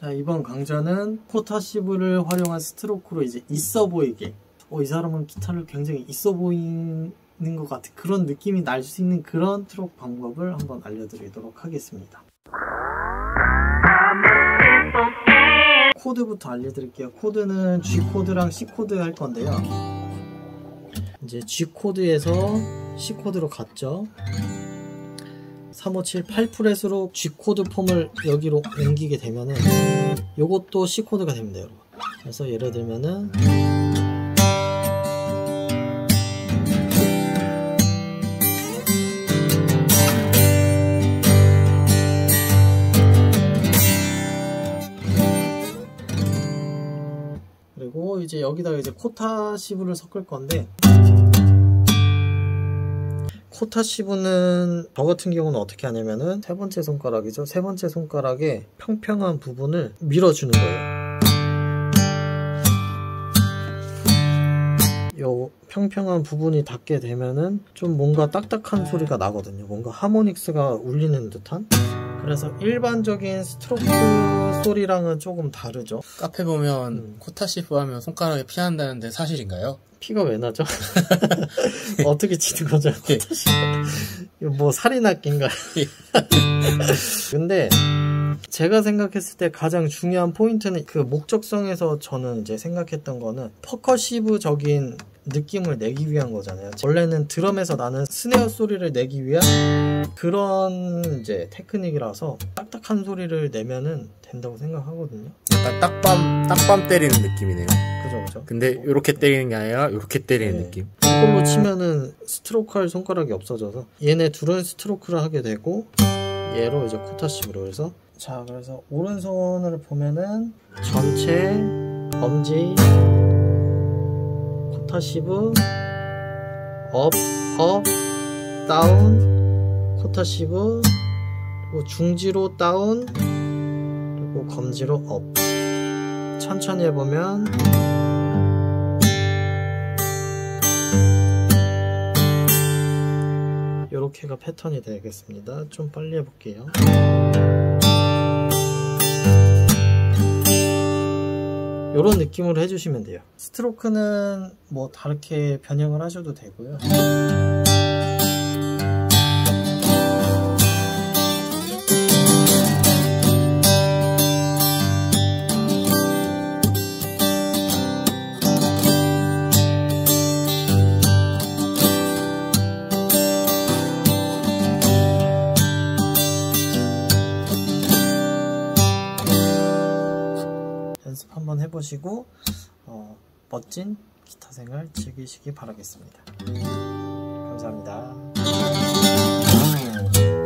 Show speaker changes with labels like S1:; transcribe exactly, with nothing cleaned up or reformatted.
S1: 자, 이번 강좌는 코타시브를 활용한 스트로크로 이제 있어 보이게, 어, 이 사람은 기타를 굉장히 있어 보이는 것 같은 그런 느낌이 날 수 있는 그런 스트로크 방법을 한번 알려드리도록 하겠습니다. 코드부터 알려드릴게요. 코드는 G 코드랑 C 코드 할 건데요. 이제 G 코드에서 C 코드로 갔죠. 삼오칠 팔 프렛으로 G 코드 폼을 여기로 옮기게 되면은 요것도 C 코드가 됩니다, 여러분. 그래서 예를 들면은 그리고 이제 여기다가 이제 코타시브를 섞을 건데, 코타시브는 저 같은 경우는 어떻게 하냐면은 세 번째 손가락이죠. 세 번째 손가락에 평평한 부분을 밀어주는 거예요. 요 평평한 부분이 닿게 되면은 좀 뭔가 딱딱한 소리가 나거든요. 뭔가 하모닉스가 울리는 듯한. 그래서 일반적인 스트로크 소리랑은 조금 다르죠.
S2: 카페 보면
S1: 음.
S2: 코타시브 하면 손가락에 피 난다는데 사실인가요?
S1: 피가 왜 나죠? 어떻게 치는 거죠? 이거 뭐 살인악기인가요? 근데 제가 생각했을 때 가장 중요한 포인트는 그 목적성에서 저는 이제 생각했던 거는 퍼커시브적인 느낌을 내기 위한 거잖아요. 원래는 드럼에서 나는 스네어 소리를 내기 위한 그런 이제 테크닉이라서 딱딱한 소리를 내면은 된다고 생각하거든요.
S2: 약간 딱밤 딱밤 때리는 느낌이네요.
S1: 그죠, 그죠.
S2: 근데 이렇게 때리는 게 아니라 이렇게 때리는
S1: 네.
S2: 느낌.
S1: 이걸로 치면은 스트로크 할 손가락이 없어져서 얘네 둘은 스트로크를 하게 되고 얘로 이제 코타시브로. 그래서 자, 그래서 오른손을 보면은 전체 엄지 코타시브 업, 업, 다운, 코타시브, 그리고 중지로 다운, 그리고 검지로 업. 천천히 해보면 이렇게가 패턴이 되겠습니다. 좀 빨리 해볼게요. 이런 느낌으로 해주시면 돼요. 스트로크는 뭐 다르게 변형을 하셔도 되고요. 연습 한번 해보시고 어, 멋진 기타 생활 즐기시기 바라겠습니다. 감사합니다.